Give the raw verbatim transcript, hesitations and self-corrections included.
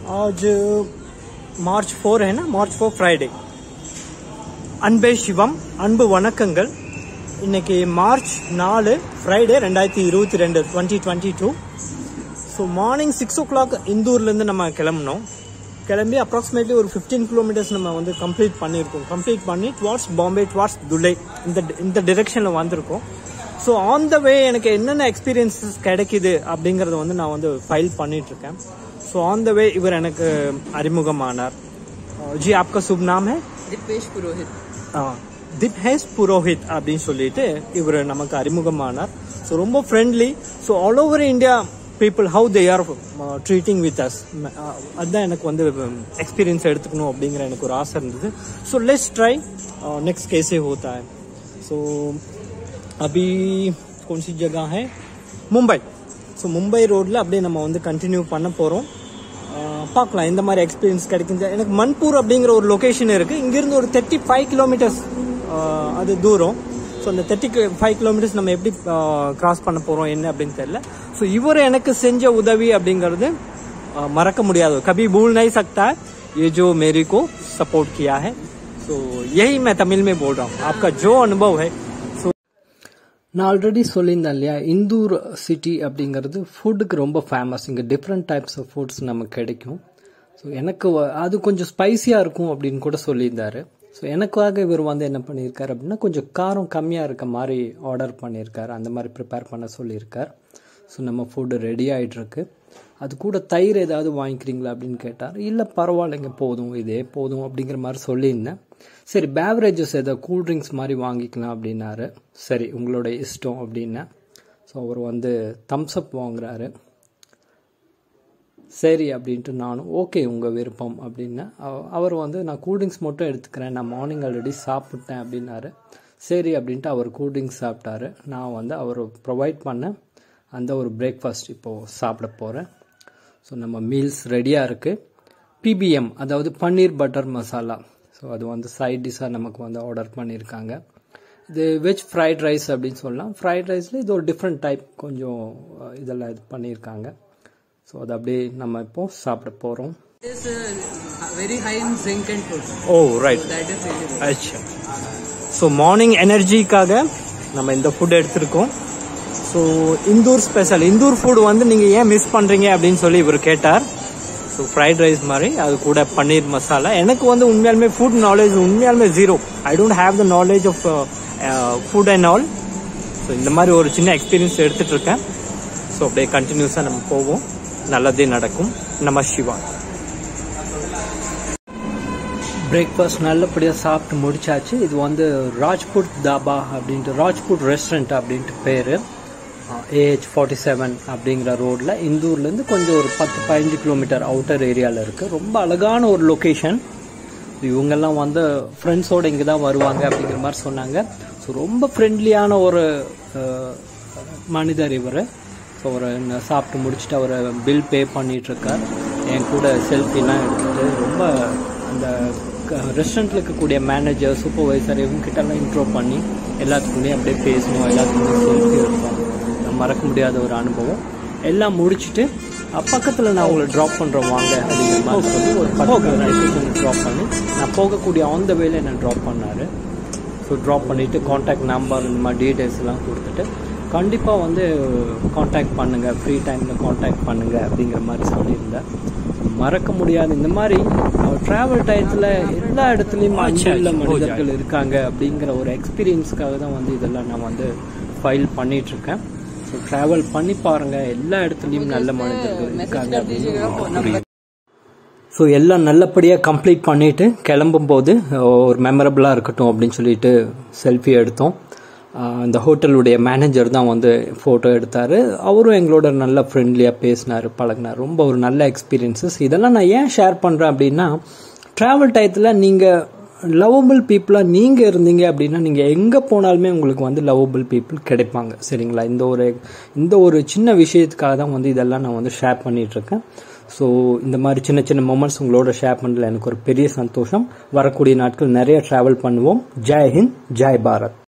आज March four है ना, மார்ச் ஃபோர் ஃப்ரைடே. அன்பே சிவம், அன்பு வணக்கங்கள். இன்னைக்கு மார்ச் நாலு ஃப்ரைடே ரெண்டாயிரத்தி இருபத்தி ரெண்டு twenty twenty two. So morning six o'clock இந்தூர்லேருந்து நம்ம கிளம்பினோம். கிளம்பி அப்ராக்சிமேட்லி ஒரு ஃபிஃப்டீன் கிலோமீட்டர்ஸ் நம்ம வந்து கம்ப்ளீட் பண்ணியிருக்கோம். கம்ப்ளீட் பண்ணி டுவார்ட்ஸ் பாம்பே, டுவார்ட்ஸ் துலே, இந்த இந்த டிரெக்ஷனில் வந்திருக்கோம். ஸோ ஆன் த வே எனக்கு என்னென்ன எக்ஸ்பீரியன்ஸஸ் கிடைக்குது அப்படிங்கிறத வந்து நான் வந்து ஃபைல் பண்ணிட்டு இருக்கேன். ஸோ ஆன் த வே இவர் எனக்கு அறிமுகமானார். ஜி ஆப்கா சுப் நாம் ஹே? திபேஷ் புரோஹித். ஆ திபேஷ் புரோஹித் அப்படின்னு சொல்லிட்டு இவர் நமக்கு அறிமுகமானார். ஸோ ரொம்ப friendly. So all over India people how they are uh, treating with us, அதான் எனக்கு வந்து எக்ஸ்பீரியன்ஸ் எடுத்துக்கணும் அப்படிங்கிற எனக்கு ஒரு ஆசை இருந்தது. ஸோ லெட்ஸ் ட்ரை नेक्स्ट कैसे होता है. सो अभी कौन सी जगह है? मुंबई. ஸோ மும்பை ரோடில் அப்படியே நம்ம வந்து கண்டினியூ பண்ண போகிறோம். பார்க்கலாம் இந்த மாதிரி எக்ஸ்பீரியன்ஸ் கிடைக்குது. எனக்கு மன்பூர் அப்படிங்கிற ஒரு லொக்கேஷன் இருக்குது. இங்கேருந்து ஒரு தேர்ட்டி ஃபைவ் கிலோமீட்டர்ஸ் அது தூரம். ஸோ அந்த தேர்ட்டி ஃபைவ் கிலோமீட்டர்ஸ் நம்ம எப்படி கிராஸ் பண்ண போகிறோம் என்ன அப்படின்னு தெரியல. ஸோ இவர் எனக்கு செஞ்ச உதவி அப்படிங்கிறது மறக்க முடியாது. कभी भूल नहीं सकता है ये जो मेरे को सपोर्ट किया है. तो यही मैं तमिल में बोल रहा हूँ. आपका जो अनुभव है. ஸோ நான் ஆல்ரெடி சொல்லியிருந்தேன் இல்லையா, இந்தூர் சிட்டி அப்படிங்கிறது ஃபுட்டுக்கு ரொம்ப ஃபேமஸ். இங்கே டிஃப்ரெண்ட் டைப்ஸ் ஆஃப் ஃபுட்ஸ் நமக்கு கிடைக்கும். ஸோ எனக்கு அது கொஞ்சம் ஸ்பைசியாக இருக்கும் அப்படின்னு கூட சொல்லியிருந்தாரு. ஸோ எனக்காக இவர் வந்து என்ன பண்ணியிருக்காரு அப்படின்னா, கொஞ்சம் காரம் கம்மியாக இருக்க மாதிரி ஆர்டர் பண்ணியிருக்காரு. அந்த மாதிரி ப்ரிப்பேர் பண்ண சொல்லியிருக்கார். ஸோ நம்ம ஃபுட்டு ரெடி ஆகிட்டுருக்கு. அது கூட தயிர் ஏதாவது வாங்கிக்கிறீங்களா அப்படின்னு கேட்டார். இல்லை பரவாயில்லைங்க, போதும், இதே போதும் அப்படிங்கிற மாதிரி சொல்லியிருந்தேன். சரி பேவரேஜஸ் ஏதாவது கூல்ட்ரிங்க்ஸ் மாதிரி வாங்கிக்கலாம் அப்படின்னாரு. சரி உங்களோட இஷ்டம் அப்படின்னேன். ஸோ அவர் வந்து தம்ஸ்அப் வாங்குறாரு. சரி அப்படின்ட்டு நானும் ஓகே உங்கள் விருப்பம் அப்படின்னு. அவர் வந்து நான் கூல்ட்ரிங்க்ஸ் மட்டும் எடுத்துக்கிறேன், நான் மார்னிங் ஆல்ரெடி சாப்பிட்டேன் அப்படின்னாரு. சரி அப்படின்ட்டு அவர் கூல்ட்ரிங்க்ஸ் சாப்பிட்டாரு. நான் வந்து அவர் ப்ரொவைட் பண்ண அந்த ஒரு பிரேக்ஃபாஸ்ட் இப்போது சாப்பிட போகிறேன். ஸோ நம்ம மீல்ஸ் ரெடியாக இருக்குது. பிபிஎம் அதாவது பன்னீர் பட்டர் மசாலா. ஸோ அது வந்து சைட் டிஷ்ஷாக நமக்கு வந்து ஆர்டர் பண்ணியிருக்காங்க. இது வெஜ் ஃப்ரைட் ரைஸ் அப்படின்னு சொல்லலாம். ஃப்ரைட் ரைஸில் இது ஒரு டிஃப்ரெண்ட் டைப் கொஞ்சம் இதெல்லாம் இது பண்ணியிருக்காங்க. ஸோ அது அப்படியே நம்ம இப்போ சாப்பிட போகிறோம். Very high in zinc and food. Oh right. அச்சா. ஸோ மார்னிங் எனர்ஜிக்காக நம்ம இந்த ஃபுட் எடுத்திருக்கோம். So Indore special Indore food வந்து நீங்கள் ஏன் மிஸ் பண்ணுறீங்க அப்படின்னு சொல்லி இவர் கேட்டார். ஸோ ஃப்ரைட் ரைஸ் மாதிரி, அது கூட பன்னீர் மசாலா. எனக்கு வந்து உண்மையாலுமே ஃபுட் நாலேஜ் உண்மையாலுமே zero. I don't have the knowledge of food and all. So இந்த மாதிரி ஒரு சின்ன எக்ஸ்பீரியன்ஸ் எடுத்துகிட்டு இருக்கேன். ஸோ அப்படியே கண்டினியூஸாக நம்ம போவோம். நல்லதே நடக்கும். நம சிவா. பிரேக்ஃபாஸ்ட் நல்லபடியாக சாப்பிட்டு முடிச்சாச்சு. இது வந்து ராஜ்புட் தாபா அப்படின்ட்டு, ராஜ்புட் ரெஸ்டாரண்ட் அப்படின்ட்டு பேர். ஏஹெச் ஃபார்ட்டி செவன் அப்படிங்கிற ரோடில் இந்தூர்லேருந்து கொஞ்சம் ஒரு பத்து பதினஞ்சு கிலோமீட்டர் அவுட்டர் ஏரியாவில் இருக்குது. ரொம்ப அழகான ஒரு லொக்கேஷன். இவங்கெல்லாம் வந்து ஃப்ரெண்ட்ஸோடு இங்கே தான் வருவாங்க அப்படிங்கிற மாதிரி சொன்னாங்க. ஸோ ரொம்ப ஃப்ரெண்ட்லியான ஒரு மனிதர் இவர். ஸோ அவர் சாப்பிட்டு முடிச்சுட்டு அவர் பில் பே பண்ணிகிட்ருக்கார். என் கூட செல்ஃபிலாம் எடுத்துகிட்டு ரொம்ப அந்த ரெஸ்டாரண்ட்டில் இருக்கக்கூடிய மேனேஜர், சூப்பர்வைசர் இவங்ககிட்டலாம் இன்ட்ரோ பண்ணி எல்லாத்துக்குள்ளேயும் அப்படியே பேசணும், எல்லாத்துக்குள்ளேயும் செல்ஃபி எடுப்போம். மறக்க முடியாத ஒரு அனுபவம். எல்லாம் முடிச்சுட்டு பக்கத்தில் நான் உங்களை ட்ராப் பண்ணுறேன் வாங்க அப்படிங்கிற மாதிரி சொல்லி ஒரு பர்டிகுலர் ட்ராப் பண்ணி நான் போகக்கூடிய ஆன் த வேல என்னை ட்ராப் பண்ணார். ஸோ ட்ராப் பண்ணிவிட்டு கான்டாக்ட் நம்பர் இந்த மாதிரி டீட்டெயில்ஸ் எல்லாம் கொடுத்துட்டு கண்டிப்பாக வந்து காண்டாக்ட் பண்ணுங்கள், ஃப்ரீ டைமில் காண்டாக்ட் பண்ணுங்கள் அப்படிங்கிற மாதிரி சொல்லியிருந்தேன். மறக்க முடியாது. இந்த மாதிரி ட்ராவல் டயத்தில் எல்லா இடத்துலையும் அஞ்சுள்ள மனிதர்கள் இருக்காங்க அப்படிங்கிற ஒரு எக்ஸ்பீரியன்ஸ்க்காக தான் வந்து இதெல்லாம் நான் வந்து ஃபைல் பண்ணிகிட்ருக்கேன். ஸோ ட்ராவல் பண்ணி பாருங்கள், எல்லா இடத்துலையும் நல்ல மனிதர்கள் இருக்காங்க அப்படின்னு. ஸோ எல்லாம் நல்லபடியாக கம்ப்ளீட் பண்ணிவிட்டு கிளம்பும்போது ஒரு மெமரபுளாக இருக்கட்டும் அப்படின்னு சொல்லிட்டு செல்ஃபி எடுத்தோம். இந்த ஹோட்டலுடைய மேனேஜர் தான் வந்து ஃபோட்டோ எடுத்தார். அவரும் எங்களோட நல்ல ஃப்ரெண்ட்லியாக பேசினார், பழகினார். ரொம்ப ஒரு நல்ல எக்ஸ்பீரியன்ஸஸ். இதெல்லாம் நான் ஏன் ஷேர் பண்ணுறேன் அப்படின்னா, ட்ராவல் டயத்தில் நீங்கள் லவ்வபிள் பீப்புளாக நீங்கள் இருந்தீங்க அப்படின்னா நீங்கள் எங்கே போனாலுமே உங்களுக்கு வந்து லவ்வபிள் பீப்புள் கிடைப்பாங்க. சரிங்களா? இந்த ஒரு இந்த ஒரு சின்ன விஷயத்துக்காக தான் வந்து இதெல்லாம் நான் வந்து ஷேர் பண்ணிகிட்ருக்கேன். ஸோ இந்த மாதிரி சின்ன சின்ன மொமெண்ட்ஸ் உங்களோட ஷேர் பண்ணுறதுல எனக்கு ஒரு பெரிய சந்தோஷம். வரக்கூடிய நாட்கள் நிறைய ட்ராவல் பண்ணுவோம். ஜெய் ஹிந்த், ஜெய் பாரத்.